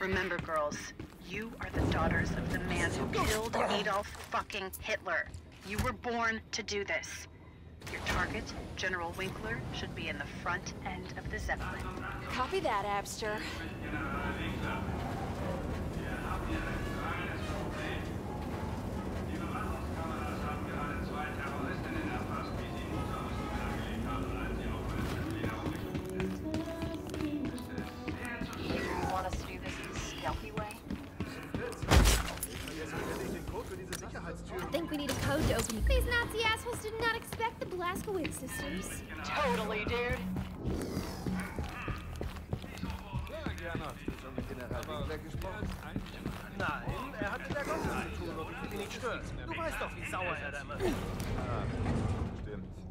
Remember, girls, you are the daughters of the man who killed Adolf fucking Hitler. You were born to do this. Your target, General Winkler, should be in the front end of the Zeppelin. Copy that, Abster. You want us to do this the stealthy way? I think we need a code to open. These Nazi assholes did not expect the Blaskowitz sisters. Totally, dude. Nein, hat mit der Gosse zu tun und ich will ihn nicht stören. Du weißt doch, wie sauer er damit ist. Ah, stimmt.